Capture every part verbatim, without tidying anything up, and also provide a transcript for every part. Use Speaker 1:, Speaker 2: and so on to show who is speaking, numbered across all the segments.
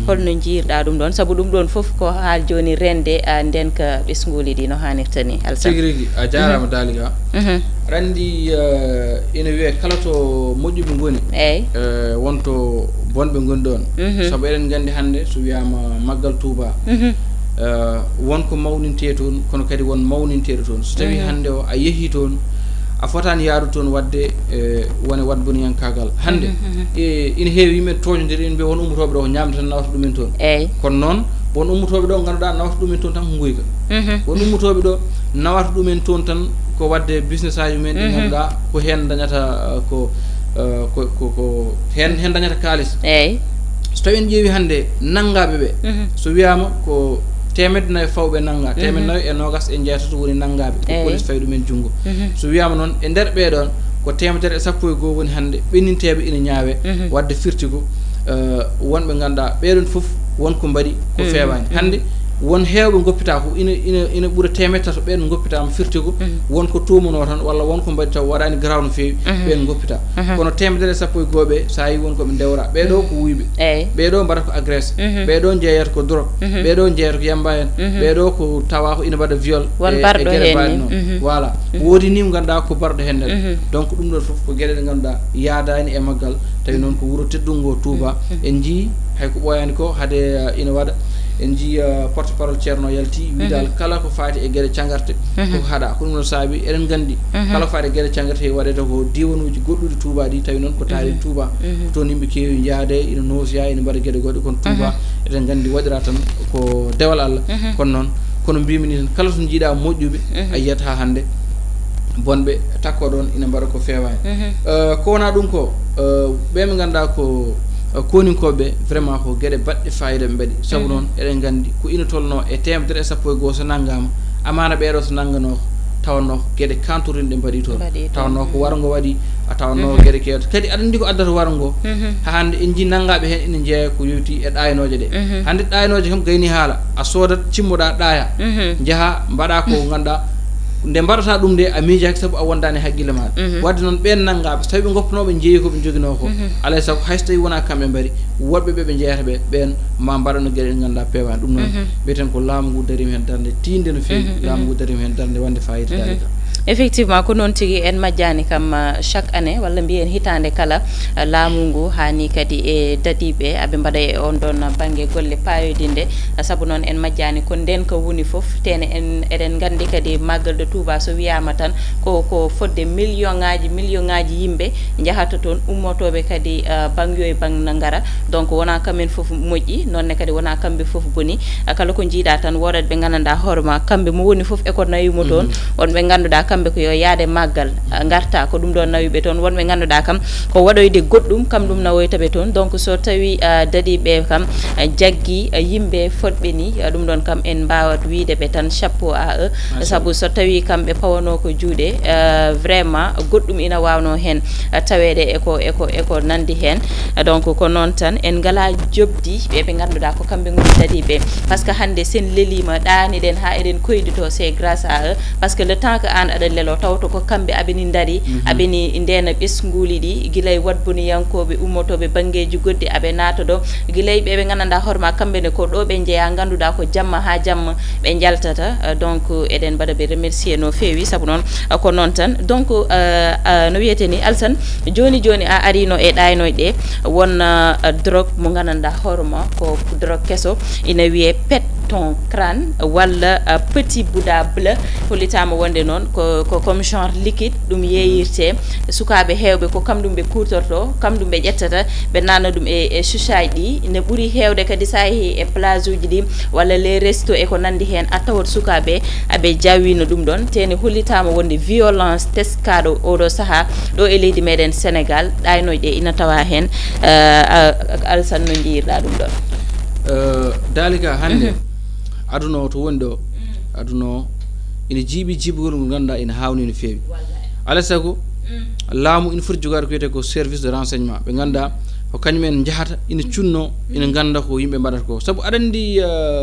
Speaker 1: holno jiirɗa ɗum ɗon sabu ɗum ɗon fof ko haal joni rende nden ka ɓesnguli ɗi no hannirta ni Alassane
Speaker 2: tigi rigi a jarama Daliga randi ina wiye kala to moƴƴuɓe ngoni
Speaker 1: eyyi
Speaker 2: wonto bonɓe ngoni ɗon saabu eɗen gandi hannde so wiyama maggal Touba wonko mawninte toon kono kadi won mawninteɗo toon so tawi hannde o a yeehi toon a fotani yaadu toon wadde wone wadboniyankagal hannde ina heewi yimɓe toñodiri ene mbiya won ummotoɓe ɗo ko ñamde tan nawata ɗumen toon
Speaker 1: eyyi
Speaker 2: kono noon won ummotoɓe ɗo ganduɗa nawata ɗumen toon tan ko guyka won ummotoɓe ɗo nawata ɗumen toon tan ko wadde business aji mumen ɗi ganduɗa ko hen dañata ko ko ko hen hen dañata kalis
Speaker 1: eyyi
Speaker 2: so tawi en ƴeewi hannde nanggaɓe ɓe so wiyama ko temedde nayi fawɓe nanga temedde nayi e nogas e jeetato woni nanggaɓe ko police fayi ɗumen junngo so wiyama noon e nder ɓeɗon ko temedere e sappo e goho woni hannde ɓenninteɓe ina ñaawe wadde firtigo wonɓe ganduɗa ɓeɗon foof wonko mbaɗi ko fewani hannde won heewɓe goppita ko ina ina ina ɓuura temedde tato ɓen goppitama firtigo wonko tumano tan walla wonko mbaɗi taw waɗani graw no feewi ɓen goppita kono temedere e sappo e gohoɓe sa yi wonkoɓe dewra ɓeɗo ko wuyɓe ɓeɗo mbaɗata ko agresse ɓeɗo jeeyata ko drogue ɓeɗo jeeyata ko yamba en ɓeɗo ko tawa ko ina mbaɗa viol e gueɗe mbaɗi noon voilà woodi ni mo ganduɗa ko barɗo hen nden donc ɗum ɗon foof ko gueɗe ɗe ganduɗa yaadani e maggal tawi noon ko wuuro teddungo Touba en jii hayko ɓoyani ko haade ina waɗa en jii porte parole ceerno yalti widal kala ko faati e gueɗe cagarte koko haaɗa ko ɗum ɗon saabi eɗen gandi kala ko faati e gueɗe cagarte he waɗete ko diwanuji goɗɗuɗi Touba ɗi tawi noon ko taari Touba toon yimɓe keewi yaade ina noosiya ina mbaɗa gueɗe goɗɗe kono Touba eɗen gandi waɗira tan ko dewal Allah kono noon kono mbimi ni tan kala to jiiɗa moƴƴuɓe a yiyat ha hannde bonɓe takko ɗon ina mbaɗa ko fewani ko wona ɗum ko ɓe ɓe ganduɗa ko koninkoɓe vraiment ko gueɗe baɗɗe fayida ɓe mbaɗi saabu noon eɗen gandi ko ina tolno e temedere e sappo e goho so nanggama amana ɓeɗo so nanggano tawanno gueɗe kantorine ɗe mbaɗi toon tawanno ko wargo waɗi a tawanno gueɗe kewte kadi aɗa andi ko addata wargo ha hande en jii nanggaɓe hen ina jeeya ko yewti e ɗaynoje ɗe hande ɗaynoje kam gayni haala a soodat cimmoɗa ɗaya jaaha mbaɗa ko ganduɗa nde mbaɗata ɗum nde a miijaki sabu a wondani haqqille maɗa wadde noon ɓen nanggaɓe so tawi ɓe goppanoɓe jeeyi koɓe joguino ko alay saago hayso tawi wona kamɓe mbaɗi woɗɓe ɓe ɓe jeeyata ɓe ɓen ma mbaɗano gueɗe ɗe ganduɗa pewani ɗum noon mbiyeten ko laamu ngu darima hen darde tinde no fewi laamu ngu darima hen darde wonde fayida dalika
Speaker 1: effectivement ko noon tigi en majjani kam chaque année walla mbiyen hitande kala laamu ngu hani kadi e dadiɓe aɓe mbaɗa e on ɗon banggue golle payoydinde saabu noon en majjani ko nden ko woni foof tene en eɗen gandi kadi maggal de Touba so wiyama tan ko ko fodde million ngaji million ngaji yimɓe jahata toon ummotoɓe kadi bangyo e bang na ngara donc wona kamen foof moƴƴi nonne kadi wona kamɓe foof boni kala ko jiiɗa tan wodat ɓe gandanɗa hoorema kamɓe mo woni foof eko nawimo toon wonɓe ganduɗa kamɓe ko yo yaade maggal garta ko ɗum ɗon nawiɓe toon wonɓe ganduɗa kam ko waɗoyde goɗɗum kam ɗum nawoytaɓe toon donc so tawi dadiɓe kam jaggi yimɓe fodɓe ni ɗum ɗon kam en mbawat wiide ɓe tan chapeau à eux saabu so tawi kamɓe pawano ko juuɗe vraiment goɗɗum ina wawno hen tawede eko eko eko nandi hen donc ko noon tan en ngala jobdi ɓeɓe ganduɗa ko kamɓe goni dadiɓe par ce que hande sen lelima ɗaniɗen ha eɗen koydito c'est grâce à eux par ce que le temps que an aɗa lelo tawto ko kamɓe aɓeni daari aɓeni ndena ɓesnguli ɗi guilay wadboniyankoɓe ummotoɓe banggueji goɗɗi aɓe naata ɗo guilay ɓeɓe gandanɗa hoorema kamɓene ko ɗo ɓe jeeya ganduɗa ko jamma ha jamma ɓe jaltata donc eɗen mbaɗa ɓe remercier no fewi saabu noon ko noon tan donc no wiyete ni Alassane joni joni a arino e ɗaynoje ɗe won drogue mo gandanɗa hoorema ko drogue kesso ina wiye pet ton crâne walla petit bouddha bleu hollitama wonde noon ko ko comme genre liquide ɗum yeeyirte sukaɓe hewɓe ko kam ɗum ɓe kutorto kam ɗum ɓe ƴettata ɓe nanna ɗum e e chuchage ɗi ne ɓuuri hewde kadi sa yeehi e plage uji ɗi walla les resto e ko nandi hen a tawat sukaɓe aɓe jawino ɗum ɗon tene hollitama wonde violence teskaɗo oɗo saaha ɗo e leydi meɗen Sénégal ɗaynoje ɗe ina tawa hen Alassane no jiirɗa ɗum ɗon
Speaker 2: dalika hande aduna o to woni ɗo aduna o ina jiiɓi jiibugol ngol ganduɗa ina hawni no fewi alay saago laamu ina foti jogade ko wiyete ko service de renseignement ɓe ganduɗa ko kañumen jahata ina cunno ina ganda ko yimɓe mbaɗata ko saabu aɗa andi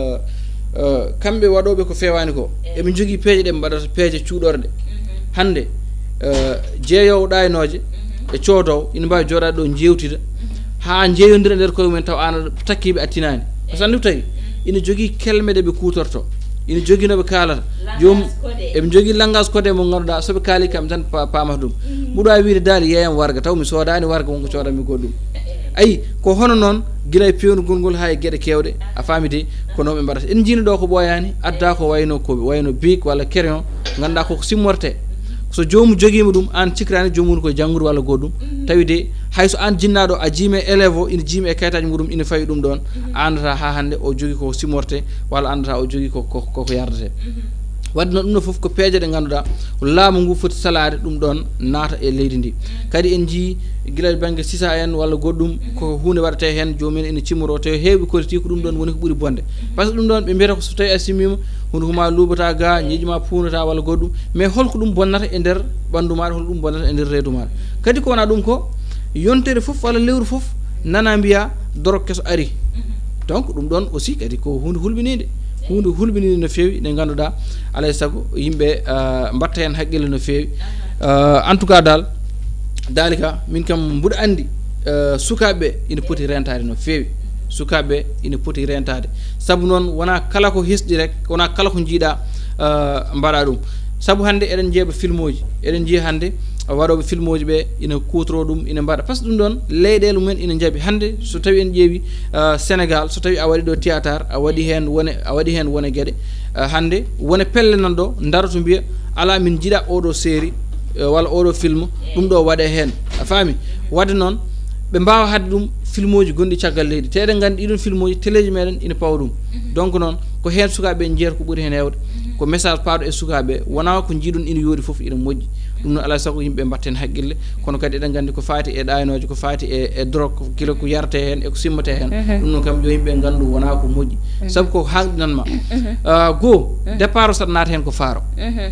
Speaker 2: kamɓe waɗoɓe ko fewani ko eɓe jogui peeje ɗe mbaɗata peeje cuuɗorde hande jeeyowo ɗaynoje e coodowo ina mbawi jooɗade ɗo jewtida ha jeeyondira nder koye mumen taw an takkiɓe attinani par ce que andi tawi ina jogui kelmede ɓe kutorto ina jogui noɓe kalata jomum eɓe jogui langage codé mo ganduɗa soɓe kaali kam tan pamata ɗum mbuɗo wawi wiide dal yeyam warga taw mi sodani warga wonko codanmi ko ɗum ayi ko hono noon guila e pewnugol ngol ha e gueɗe kewɗe a faami de ko noon ɓe mbaɗata en jiino ɗo ko ɓoyani adda ko wayno ko wayno bic walla crayon ganduɗa koko simmorte so jomum joguima ɗum an cikkirani jomum koye janggude walla goɗɗum tawi de hayso an jinnaɗo a jiime élève o ina jiimi e kayitaji muɗum ina fawi ɗum ɗon a andata ha hande o jogui koko simmorte walla andata o jogui koko yardete wadde noon ɗum ɗo foof ko peeje ɗe ganduɗa laamu ngu foti salade ɗum ɗon naata e leydi ndi kadi en jii guila banggue sisa en walla goɗɗum ko hunde waɗate hen jomumen ina cimmoro tawi hewɓe kolliti ko ɗum ɗon woni ko ɓuuri bonde par ce que ɗum ɗon ɓe mbiyata ko so tawi a simmima hunde ko ma luɓata ga ñiiƴi ma punata walla goɗɗum mais holko ɗum bonnata e nder ɓandu maɗa holko ɗum bonnata e nder reedu maɗa kadi ko wona ɗum ko yontere foof walla lewru foof nana mbiya dorog keso ari donc ɗum ɗon aussi kadi ko hunde hulɓinide hunde hulɓinide no fewi nde ganduɗa alay saago yimɓe mbatta hen haqqille no fewi en tout cas dal dalika min kam mbuɗa andi sukaɓeɓe ina poti rentade no fewi sukaɓeɓe ina poti rentade saabu noon wona kala ko hisɗi rek wona kala ko jiiɗa mbaɗa ɗum saabu hande eɗen jeeɓa film uji eɗen jiiya hande waɗoɓe film uji ɓe ina kutoro ɗum ina mbaɗa par ce que ɗum ɗon leyɗele mumen ina jaaɓi hande so tawi en ƴeewi Sénégal so tawi a waɗi ɗo théâtre a waɗi hen wone a waɗi hen wone gueɗe hande wone pelle nan ɗo daroto mbiya ala min jiiɗa oɗo série walla oɗo film ɗum ɗo waɗe hen a faami wadde noon ɓe mbawa hadde ɗum film uji gonɗi caggal leydi te eɗen gandi ɗiɗon film uji téléji meɗen ina pawa ɗum donc noon ko hen sukaɓe jeeyata ko ɓuuri hen hewde ko message paaɗo e sukaɓe wona ko jiiɗon ina yoori foof ina moƴƴi ɗum noon alay saago yimɓe mbatten haqqille kono kadi eɗen gandi ko fati e ɗaynoje ko fati e e drogue kila ko yarate hen eko simmate hen ɗum noon kam yo yimɓe gandu wona ko moƴƴi saabu ko hanɗinanma goho départ o saɗa naata hen ko faaro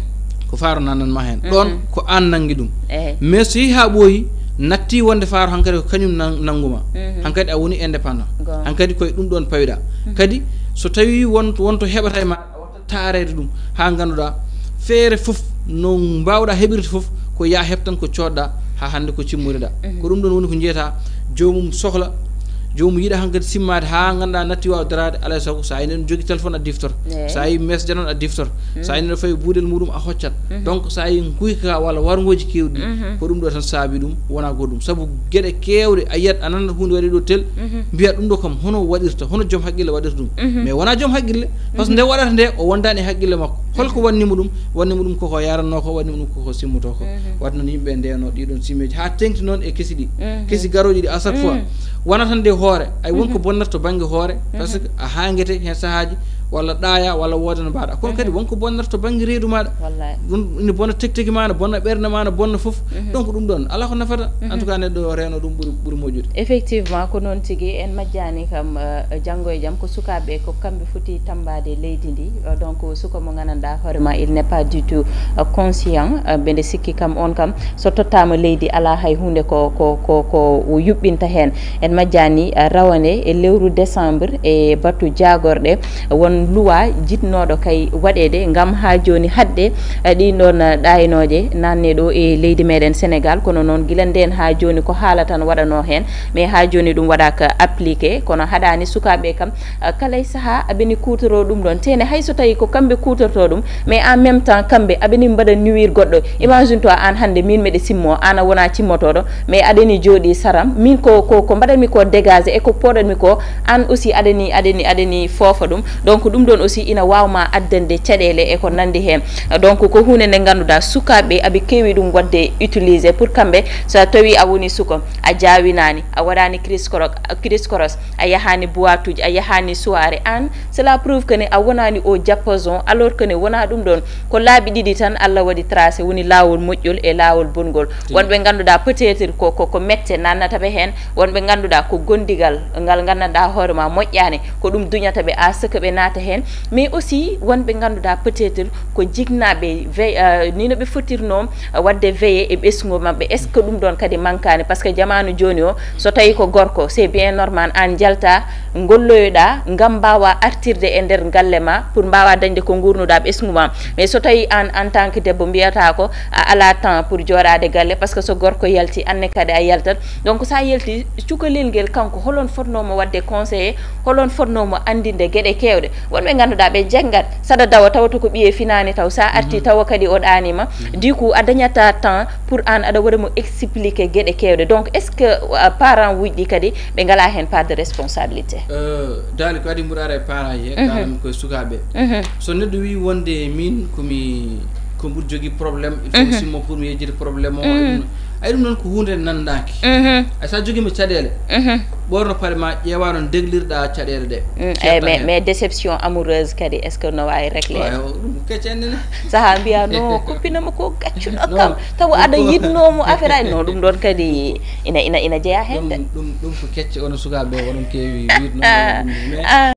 Speaker 2: ko faaro nananma hen ɗon ko an nangui ɗum mais so yeehi ha ɓooyi natti wonde faaro hankkadi ko kañum nangguma hankkadi a woni indépendant hankkadi koye ɗum ɗon pawiɗa kadi so tawi won wonto heɓata e ma a watta taarede ɗum ha ganduɗa feere foof no mbawɗa heɓirde foof ko ya heɓ tan ko coɗɗa ha hande ko cimmoriɗa ko ɗum ɗon woni ko jeyata jomum sohla jomum yiiɗa hankkadi simmade ha ganduɗa natti waw darade alay saago sa enen jogui téléphone a diftor sa yi message noon a diftor sa yi neɗo fawi buuɗel muɗum a hoccat donc sa yi guyka walla wargoji kewɗi ko ɗum ɗo tan saabi ɗum wona goɗɗum saabu gueɗe kewɗe a yiyat a nanat hunde waɗi ɗo tel mbiyat ɗum ɗo kam hono waɗirta hono joom haqqille waɗirta ɗum mais wona joom haqqille par ce que nde waɗata nde o wondani e haqqille makko holko wannimo ɗum wannimo ɗum koko yaranno ko wannimo ɗum koko simmuto ko wadde noon yimɓe ndeno ɗiɗon simmeji ha tengti noon e keesi ɗi keesi garoji ɗi à chaque fois wona tan nde hoore ay wonko bonnata to banggue hoore par ce que a hanguete hen sahaji walla ɗaya walla wooda no mbaɗa kono kadi wonko bonnata to banggue reedu maɗa ɗum ina bonna tegtegi ma ne bonna ɓerde ma ne bonna foof donc ɗum ɗon ala ko nafata en tout cas neɗɗo reno ɗum ɓuuri ɓuuri moƴƴude
Speaker 1: effectivement ko noon tigui en majjani kam janggo e jaam ko sukaɓe ko kamɓe foti tambade leydi ndi donc suka mo gandanɗa hoorema il n'est pas du tout conscient ɓeɗe sikki kam on kam so tottama leydi ala hay hunde ko ko ko ko yuɓɓinta hen en majjani rawane e lewru décembre e battu jagorɗe won loi jitnoɗo kay waɗede gam ha joni hadde ɗin ɗon ɗaynoje nanne ɗo e leydi meɗen Sénégal kono noon guila nden ha joni ko haala tan waɗano hen mais ha joni ɗum waɗaka appliqué kono haɗani sukaɓe kam kala saaha aɓeni kutoro ɗum ɗon tene hayso tawi ko kamɓe kutorto ɗum mais en même temps kamɓe aɓeni mbaɗa nuire goɗɗo imagine toi an hande min meɗe simmo an a wona cimmotoɗo mais aɗani jooɗi saram min ko ko ko mbaɗanmi ko dégagé e ko poɗanmi ko an aussi aɗani aɗani aɗani foofa ɗum donc ɗum ɗon aussi ina wawma addande caɗele e ko nandi hen donc ko hunde nde ganduɗa sukaɓe aɓe kewi ɗum wadde utilisé pour kamɓe so tawi a woni suka a jawinani a waɗani criscoros criscoros a yahani boîte uji a yahani soirée an cela prouve que ne a wonani o diapason alors que ne wona ɗum ɗon ko laaɓi ɗiɗi tan Allah waɗi tracé woni lawol moƴƴol e lawol bongol wonɓe ganduɗa peut être ko ko mette nannataɓe hen wonɓe ganduɗa ko gondigal ngal gandanɗa hoorema moƴƴani ko ɗum duñataɓe à ce que ɓe naata naata hen mais aussi wonɓe ganduɗa peut être ko jignaɓe ve ni no ɓe fotirnom wadde veillé e ɓesgu mabɓe est ce que ɗum ɗon kadi mankani par ce que jamanu joni o so tawi ko gorko c'est bien normal an jalta golloyoɗa gam mbawa artirde e nder galle ma pour mbawa dañde ko gurnuɗa ɓesgu ma mais so tawi an en tant que debbo mbiyata ko a ala temps pour joɗade galle par ce que so gorko yalti anne kadi a yaltat donc sa yalti cukalel ngel kanko holon fotnomo wadde conseillé holon fotnomo andinde gueɗe kewɗe wonɓe ganduɗa ɓe jaggat saɗa dawa tawata ko ɓiye finani taw sa arti tawa kadi o ɗanima du coup a dañata temps pour an aɗa waɗamo expliquer gueɗe kewɗe donc est ce que parent wujɗi kadi ɓe ngala hen part de responsabilité
Speaker 2: dali ko adi mbuɗara e parent ye kalam koye sukaɓe so neɗɗo wi wonde min komi ko mbuɗo jogui probléme il faut simmo pour mi yejjide probléme o ay ɗum noon ko hunde nandaki ay sa joguima caɗele ɓorno paɗe ma ƴeewa noon deglirɗa caɗele ɗe
Speaker 1: eyi mais mais déception amoureuse kadi est ce que no wawi réglé
Speaker 2: ɗum keccandene
Speaker 1: saaha mbiya no koppinama ko gaccuɗo kam tawa aɗa yidnomo affaire ay non ɗum ɗon kadi ina ina ina jeeya hen de
Speaker 2: ɗum ɗum ko kecce ono sukaɓe ɗo wonon kewi wirno